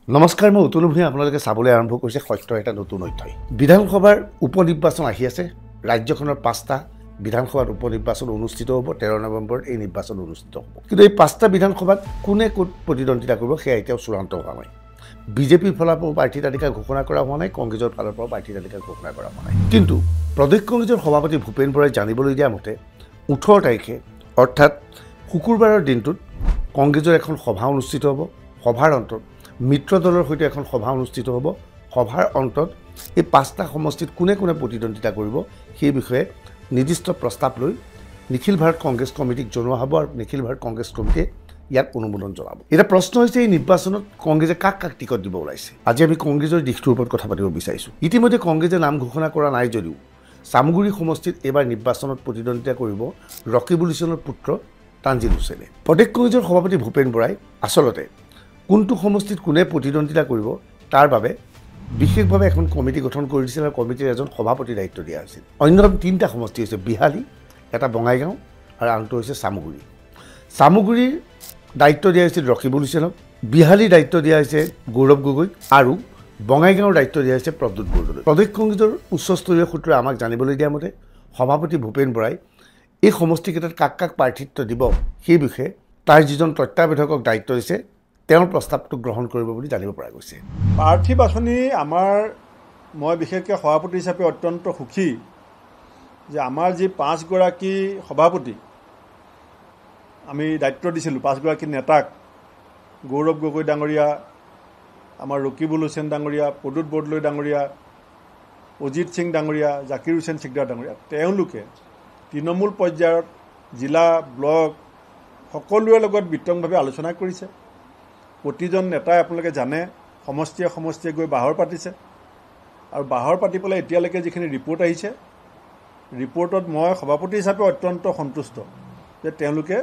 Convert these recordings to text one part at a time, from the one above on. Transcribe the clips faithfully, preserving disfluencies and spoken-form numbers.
নমস্কাৰ, মই অতুনু ভূঞা। আপোনালোকে চাবলৈ আৰম্ভ কৰিছে সত্যৰ এটা নতুন অধ্যায়। বিধানসভাৰ উপ নিৰ্বাচন আহি আছে। ৰাজ্যখনৰ পাঁচটা বিধানসভাত উপ নিৰ্বাচন অনুষ্ঠিত হ'ব। তেৰ নৱেম্বৰত এই নিৰ্বাচন অনুষ্ঠিত হ'ব। কিন্তু এই পাঁচটা বিধানসভাত কোনে ক'ত প্ৰতিদ্বন্দ্বিতা কৰিব সেয়া এতিয়াও চূড়ান্ত হোৱা নাই। বিজেপিৰ ফালৰ পৰা প্ৰাৰ্থী তালিকা ঘোষণা কৰা হোৱা নাই, কংগ্ৰেছৰ ফালৰ পৰা প্ৰাৰ্থী তালিকা ঘোষণা কৰা হোৱা নাই। কিন্তু প্ৰদেশ কংগ্ৰেছৰ সভাপতি ভূপেন বৰাই জানিবলৈ দিয়া মতে ওঠৰ তাৰিখে অৰ্থাৎ শুকুৰবাৰৰ দিনটোত কংগ্ৰেছৰ এখন সভা অনুষ্ঠিত হ'ব। সভাৰ অন্তত মিত্ৰ দলৰ সৈতে এখন সভা অনুষ্ঠিত হ'ব। সভাৰ অন্তত এই পাঁচটা সমষ্টিত কোনে কোনে প্ৰতিদ্বন্দ্বিতা কৰিব সেই বিষয়ে নিৰ্দিষ্ট প্ৰস্তাৱ লৈ নিখিল ভাৰত কংগ্ৰেছ কমিটিক জনোৱা হ'ব আৰু নিখিল ভাৰত কংগ্ৰেছ কমিটিয়ে ইয়াক অনুমোদন জনাব। এতিয়া প্ৰশ্ন হৈছে এই নিৰ্বাচনত কংগ্ৰেছে কাক কাক টিকট দিব ওলাইছে। আজি আমি কংগ্ৰেছৰ দিশটোৰ ওপৰত কথা পাতিব বিচাৰিছোঁ। ইতিমধ্যে কংগ্ৰেছে নাম ঘোষণা কৰা নাই যদিও চামগুৰি সমষ্টিত এইবাৰ নিৰ্বাচনত প্ৰতিদ্বন্দ্বিতা কৰিব ৰকিবুল হুছেইনৰ পুত্ৰ তানজিল হুছেইনে। প্ৰদেশ কংগ্ৰেছৰ সভাপতি ভূপেন বৰাই আচলতে কোনটো সমষ্টিত কোনে প্ৰতিদ্বন্দ্বিতা কৰিব তাৰ বাবে বিশেষভাৱে এখন কমিটি গঠন কৰি দিছিল আৰু কমিটিৰ এজন সভাপতি দায়িত্ব দিয়া হৈছিল। অন্যতম তিনিটা সমষ্টি হৈছে বিহালী, এটা বঙাইগাঁও আৰু আনটো হৈছে চামগুৰি। চামগুৰিৰ দায়িত্ব দিয়া হৈছিল ৰকিবুল হুছেইনক, বিহালীৰ দায়িত্ব দিয়া হৈছে গৌৰৱ গগৈক আৰু বঙাইগাঁৱৰ দায়িত্ব দিয়া হৈছে প্ৰদ্যুৎ বৰদলৈ। প্ৰদেশ কংগ্ৰেছৰ উচ্চস্তৰীয় সূত্ৰই আমাক জানিবলৈ দিয়া মতে সভাপতি ভূপেন বৰাই এই সমষ্টিকেইটাত কাক কাক প্ৰাৰ্থিত্ব দিব সেই বিষয়ে তাৰ যিজন তত্ত্বাৱধায়কক দায়িত্ব দিছে তেওঁৰ প্ৰস্তাৱটো গ্ৰহণ কৰিব বুলি জানিব পৰা গৈছে। প্ৰাৰ্থী বাছনি আমাৰ মই বিশেষকৈ সভাপতি হিচাপে অত্যন্ত সুখী যে আমাৰ যি পাঁচগৰাকী সভাপতি আমি দায়িত্ব দিছিলোঁ, পাঁচগৰাকী নেতাক গৌৰৱ গগৈ ডাঙৰীয়া, আমাৰ ৰকিবুল হুছেইন ডাঙৰীয়া, প্ৰদ্যুৎ বৰদলৈ ডাঙৰীয়া, অজিত সিং ডাঙৰীয়া, জাকিৰ হুছেইন চিকদাৰ ডাঙৰীয়া, তেওঁলোকে তৃণমূল পৰ্যায়ত জিলা ব্লক সকলোৰে লগত বিতংভাৱে আলোচনা কৰিছে। প্ৰতিজন নেতাই আপোনালোকে জানে সমষ্টিয়ে সমষ্টিয়ে গৈ বাহৰ পাতিছে আৰু বাহৰ পাতি পেলাই এতিয়ালৈকে যিখিনি ৰিপৰ্ট আহিছে, ৰিপৰ্টত মই সভাপতি হিচাপে অত্যন্ত সন্তুষ্ট যে তেওঁলোকে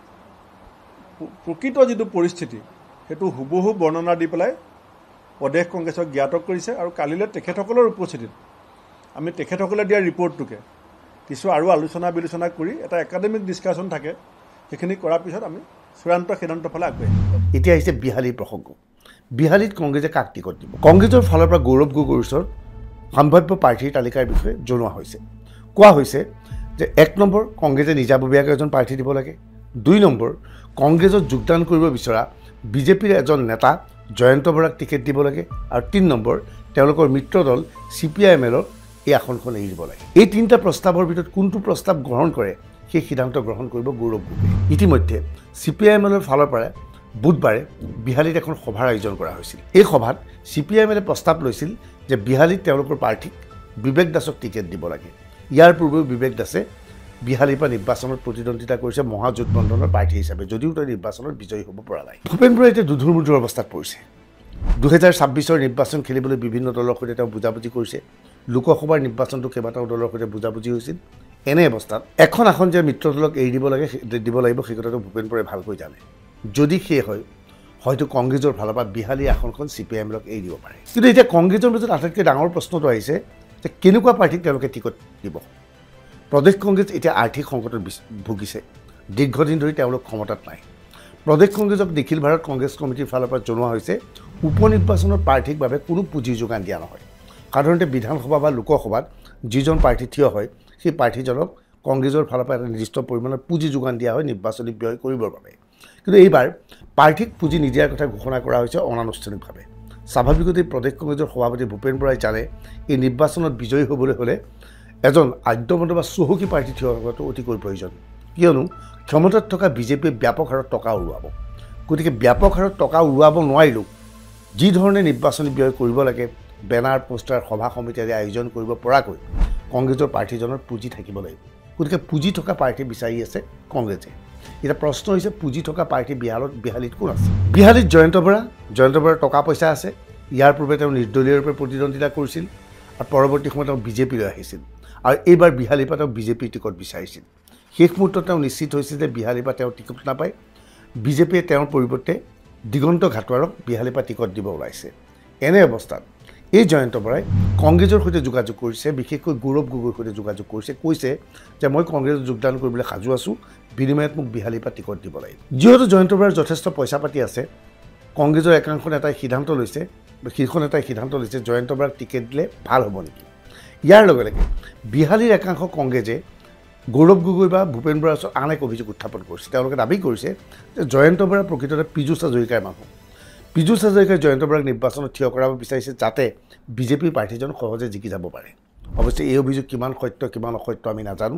প্ৰকৃত যিটো পৰিস্থিতি সেইটো হুবহু বৰ্ণনা দি পেলাই প্ৰদেশ কংগ্ৰেছক জ্ঞাত কৰিছে। আৰু কালিলৈ তেখেতসকলৰ উপস্থিতিত আমি তেখেতসকলে দিয়া ৰিপৰ্টটোকে কিছু আৰু আলোচনা বিলোচনা কৰি এটা একাডেমিক ডিছকাশ্যন থাকে, সেইখিনি কৰাৰ পিছত আমি চূড়ান্ত সিদ্ধান্তৰ ফালে আগবাঢ়িম। এতিয়া আহিছে বিহালীৰ প্ৰসংগ। বিহালীত কংগ্ৰেছে কাক টিকট দিব? কংগ্ৰেছৰ ফালৰ পৰা গৌৰৱ গগৈৰ ওচৰত সম্ভাৱ্য প্ৰাৰ্থীৰ তালিকাৰ বিষয়ে জনোৱা হৈছে। কোৱা হৈছে যে এক নম্বৰ কংগ্ৰেছে নিজাববীয়াকৈ এজন প্ৰাৰ্থী দিব লাগে। দুই নম্বৰ কংগ্ৰেছত যোগদান কৰিব বিচৰা বিজেপিৰ এজন নেতা জয়ন্ত বৰাক টিকেট দিব লাগে আৰু তিনি নম্বৰ তেওঁলোকৰ মিত্ৰ দল চি পি আই এম এলৰ এই আসনখন এৰি দিব লাগে। এই তিনিটা প্ৰস্তাৱৰ ভিতৰত কোনটো প্ৰস্তাৱ গ্ৰহণ কৰে সেই সিদ্ধান্ত গ্ৰহণ কৰিব গৌৰৱ গগৈ। ইতিমধ্যে চি পি আই এম এলৰ ফালৰ পৰা বুধবাৰে বিহালীত এখন সভাৰ আয়োজন কৰা হৈছিল। এই সভাত চি পি আই এম এলে প্ৰস্তাৱ লৈছিল যে বিহালীত তেওঁলোকৰ প্ৰাৰ্থীক বিবেক দাসক টিকেট দিব লাগে। ইয়াৰ পূৰ্বেও বিবেক দাসে বিহালীৰ পৰা নিৰ্বাচনত প্ৰতিদ্বন্দ্বিতা কৰিছে মহাজোটবন্ধনৰ প্ৰাৰ্থী হিচাপে, যদিও তেওঁ নিৰ্বাচনত বিজয়ী হ'ব পৰা নাই। ভূপেন বৰাই এতিয়া দুধুৰ মুধুৰ অৱস্থাত পৰিছে। দুহেজাৰ ছাব্বিছৰ নিৰ্বাচন খেলিবলৈ বিভিন্ন দলৰ সৈতে তেওঁ বুজাবুজি কৰিছে। লোকসভাৰ নিৰ্বাচনটো কেইবাটাও দলৰ সৈতে বুজাবুজি হৈছিল। এনে অৱস্থাত এখন আসন যে মিত্ৰ দলক এৰি দিব লাগে দিব লাগিব সেই কথাটো ভূপেন বৰাই ভালকৈ জানে। যদি সেই হয় হয়তো কংগ্ৰেছৰ ফালৰ পৰা বিহালী আসনখন চি পি আই এমক এৰি দিব পাৰে। কিন্তু এতিয়া কংগ্ৰেছৰ মাজত আটাইতকৈ ডাঙৰ প্ৰশ্নটো আহিছে যে কেনেকুৱা প্ৰাৰ্থীক তেওঁলোকে টিকট দিব। প্ৰদেশ কংগ্ৰেছ এতিয়া আৰ্থিক সংকটত ভুগিছে। দীৰ্ঘদিন ধৰি তেওঁলোক ক্ষমতাত নাই। প্ৰদেশ কংগ্ৰেছক নিখিল ভাৰত কংগ্ৰেছ কমিটিৰ ফালৰ পৰা জনোৱা হৈছে উপ নিৰ্বাচনৰ প্ৰাৰ্থীৰ বাবে কোনো পুঁজি যোগান দিয়া নহয়। সাধাৰণতে বিধানসভা বা লোকসভাত যিজন প্ৰাৰ্থী থিয় হয় সেই প্ৰাৰ্থীজনক কংগ্ৰেছৰ ফালৰ পৰা এটা নিৰ্দিষ্ট পৰিমাণৰ পুঁজি যোগান দিয়া হয় নিৰ্বাচনী ব্যয় কৰিবৰ বাবে। কিন্তু এইবাৰ প্ৰাৰ্থীক পুঁজি নিদিয়াৰ কথা ঘোষণা কৰা হৈছে অনানুষ্ঠানিকভাৱে। স্বাভাৱিকতেই প্ৰদেশ কংগ্ৰেছৰ সভাপতি ভূপেন বৰাই জানে এই নিৰ্বাচনত বিজয়ী হ'বলৈ হ'লে এজন আদ্যবন্দ বা চহকী প্ৰাৰ্থী থিয় হোৱাটো অতিকৈ প্ৰয়োজন, কিয়নো ক্ষমতাত থকা বিজেপিয়ে ব্যাপক হাৰত টকা উৰুৱাব। গতিকে ব্যাপক হাৰত টকা উৰুৱাব নোৱাৰিলেও যি ধৰণে নিৰ্বাচনী ব্যয় কৰিব লাগে, বেনাৰ পোষ্টাৰ সভা সমিতি আদি আয়োজন কৰিব পৰাকৈ কংগ্ৰেছৰ প্ৰাৰ্থীজনৰ পুঁজি থাকিব লাগিব। গতিকে পুঁজি থকা প্ৰাৰ্থী বিচাৰি আছে কংগ্ৰেছে। এতিয়া প্ৰশ্ন হৈছে পুঁজি থকা প্ৰাৰ্থী বিহাৰত বিহালীত কোন আছে? বিহালীত জয়ন্ত বৰা জয়ন্ত বৰাৰ টকা পইচা আছে। ইয়াৰ পূৰ্বে তেওঁ নিৰ্দলীয় ৰূপে প্ৰতিদ্বন্দ্বিতা কৰিছিল আৰু পৰৱৰ্তী সময়ত তেওঁ বিজেপিলৈ আহিছিল আৰু এইবাৰ বিহালীৰ পৰা তেওঁ বিজেপিৰ টিকট বিচাৰিছিল। শেষ মুহূৰ্তত তেওঁ নিশ্চিত হৈছিল যে বিহালীৰ পৰা তেওঁ টিকট নাপায়। বিজেপিয়ে তেওঁৰ পৰিৱৰ্তে দিগন্ত ঘাটোৱাৰক বিহালীৰ পৰা টিকট দিব ওলাইছে। এনে অৱস্থাত এই জয়ন্ত বৰাই কংগ্ৰেছৰ সৈতে যোগাযোগ কৰিছে, বিশেষকৈ গৌৰৱ গগৈৰ সৈতে যোগাযোগ কৰিছে। কৈছে যে মই কংগ্ৰেছত যোগদান কৰিবলৈ সাজু আছোঁ, বিনিময়ত মোক বিহালীৰ পৰা টিকট দিব লাগিব। যিহেতু জয়ন্ত বৰাৰ যথেষ্ট পইচা পাতি আছে, কংগ্ৰেছৰ একাংশ নেতাই সিদ্ধান্ত লৈছে শীৰ্ষ নেতাই সিদ্ধান্ত লৈছে জয়ন্ত বৰাক টিকেট দিলে ভাল হ'ব নেকি ইয়াৰ লগে লগে বিহালীৰ একাংশ কংগ্ৰেছে গৌৰৱ গগৈ বা ভূপেন বৰাৰ ওচৰত আন এক অভিযোগ উত্থাপন কৰিছে তেওঁলোকে দাবী কৰিছে যে জয়ন্ত বৰা প্ৰকৃততে পীযুষ হাজৰিকাৰ মানুহ পীযুষ হাজৰিকাই জয়ন্ত বৰাক নিৰ্বাচনত থিয় কৰাব বিচাৰিছে যাতে বিজেপিৰ প্ৰাৰ্থীজন সহজে জিকি যাব পাৰে অৱশ্যে এই অভিযোগ কিমান সত্য কিমান অসত্য আমি নাজানো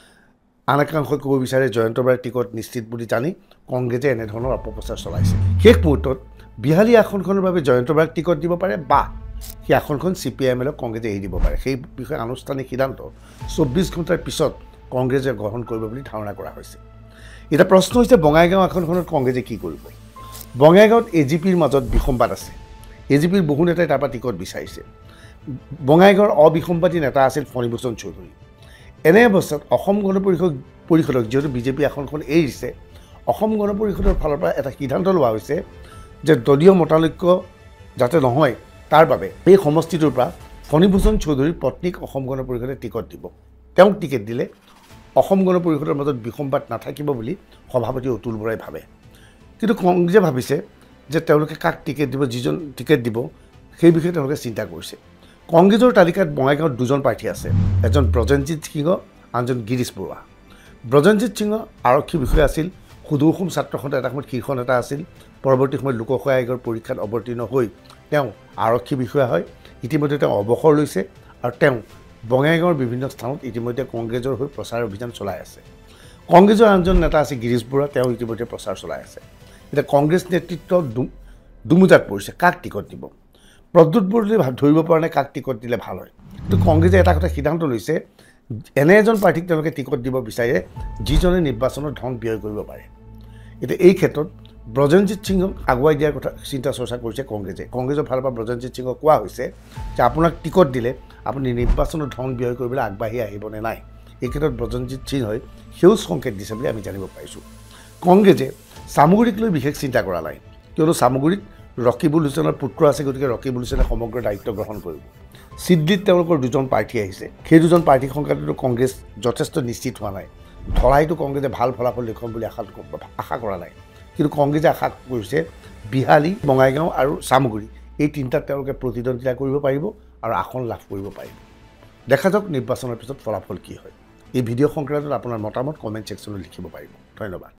আন একাংশই ক'ব বিচাৰে জয়ন্ত বৰাৰ টিকট নিশ্চিত বুলি জানি কংগ্ৰেছে এনেধৰণৰ অপপ্ৰচাৰ চলাইছে শেষ মুহূৰ্তত বিহালী আসনখনৰ বাবে জয়ন্ত বৰাক টিকট দিব পাৰে বা সেই আসনখন চি পি আই এমএলক কংগ্ৰেছে এৰি দিব পাৰে সেই বিষয়ে আনুষ্ঠানিক সিদ্ধান্ত চৌব্বিছ ঘণ্টাৰ পিছত কংগ্ৰেছে গ্ৰহণ কৰিব বুলি ধাৰণা কৰা হৈছে এটা প্ৰশ্ন হৈছে বঙাইগাঁও আসনখনত কংগ্ৰেছে কি কৰিব বঙাইগাঁৱত এ জি পিৰ মাজত বিসম্বাদ আছে এ জি পিৰ বহু নেতাই তাৰপৰা টিকট বিচাৰিছে বঙাইগাঁৱৰ অবিসম্বাদী নেতা আছিল ফণীভূষণ চৌধুৰী এনে অৱস্থাত অসম গণ পৰিষদ পৰিষদক যিহেতু বিজেপি আসনখন এৰিছে অসম গণ পৰিষদৰ ফালৰ পৰা এটা সিদ্ধান্ত লোৱা হৈছে যে দলীয় মতানৈক্য যাতে নহয় তাৰ বাবে এই সমষ্টিটোৰ পৰা ফণীভূষণ চৌধুৰীৰ পত্নীক অসম গণ পৰিষদে টিকট দিব তেওঁক টিকেট দিলে অসম গণ পৰিষদৰ মাজত বিসম্বাদ নাথাকিব বুলি সভাপতি অতুল বৰাই ভাবে কিন্তু কংগ্ৰেছে ভাবিছে যে তেওঁলোকে কাক টিকেট দিব যিজন টিকেট দিব সেই বিষয়ে তেওঁলোকে চিন্তা কৰিছে কংগ্ৰেছৰ তালিকাত বঙাইগাঁৱত দুজন প্ৰাৰ্থী আছে এজন ব্ৰজেনজিৎ সিংহ আনজন গিৰীশ বৰুৱা ব্ৰজেনজিৎ সিংহ আৰক্ষী বিষয়া আছিল সুদূৰ অসম ছাত্ৰ সন্থাৰ এটা সময়ত শীৰ্ষ নেতা আছিল পৰৱৰ্তী সময়ত লোকসেৱা আয়োগৰ পৰীক্ষাত অৱতীৰ্ণ হৈ তেওঁ আৰক্ষী বিষয়া হয় ইতিমধ্যে তেওঁ অৱসৰ লৈছে আৰু তেওঁ বঙাইগাঁৱৰ বিভিন্ন স্থানত ইতিমধ্যে কংগ্ৰেছৰ হৈ প্ৰচাৰ অভিযান চলাই আছে কংগ্ৰেছৰ আনজন নেতা আছে গিৰীশ বৰুৱা তেওঁ ইতিমধ্যে প্ৰচাৰ চলাই আছে এতিয়া কংগ্ৰেছ নেতৃত্ব দুমোজাত পৰিছে কাক টিকট দিব প্ৰদ্যুৎ বৰদলৈয়ে ধৰিব পৰা নাই কাক টিকট দিলে ভাল হয় কিন্তু কংগ্ৰেছে এটা কথা সিদ্ধান্ত লৈছে এনে এজন প্ৰাৰ্থীক তেওঁলোকে টিকট দিব বিচাৰে যিজনে নিৰ্বাচনত ধন ব্যয় কৰিব পাৰে এতিয়া এই ক্ষেত্ৰত ব্ৰজেনজিৎ সিংহক আগুৱাই দিয়াৰ কথা চিন্তা চৰ্চা কৰিছে কংগ্ৰেছে কংগ্ৰেছৰ ফালৰ পৰা ব্ৰজেনজিৎ সিংহক কোৱা হৈছে যে আপোনাক টিকট দিলে আপুনি নিৰ্বাচনত ধন ব্যয় কৰিবলৈ আগবাঢ়ি আহিবনে নাই এই ক্ষেত্ৰত ব্ৰজেনজিৎ সিংহই সেউজ সংকেত দিছে বুলি আমি জানিব পাৰিছোঁ কংগ্ৰেছে চামগুৰিক লৈ বিশেষ চিন্তা কৰা নাই কিয়নো চামগুৰিত ৰকিবুল হুছেইনৰ পুত্ৰ আছে গতিকে ৰকিবুল হুছেইনে সমগ্ৰ দায়িত্ব গ্ৰহণ কৰিব চিডলিত তেওঁলোকৰ দুজন প্ৰাৰ্থী আহিছে সেই দুজন প্ৰাৰ্থী সংক্ৰান্ততো কংগ্ৰেছ যথেষ্ট নিশ্চিত হোৱা নাই ধৰাইতো কংগ্ৰেছে ভাল ফলাফল দেখুৱাম বুলি আশা আশা কৰা নাই কিন্তু কংগ্ৰেছে আশা কৰিছে বিহালী বঙাইগাঁও আৰু চামগুৰি এই তিনিটাত তেওঁলোকে প্ৰতিদ্বন্দ্বিতা কৰিব পাৰিব আৰু আসন লাভ কৰিব পাৰিব দেখা যাওক নিৰ্বাচনৰ পিছত ফলাফল কি হয় এই ভিডিঅ' সংক্ৰান্তত আপোনাৰ মতামত কমেণ্ট ছেকশ্যনত লিখিব পাৰিব ধন্যবাদ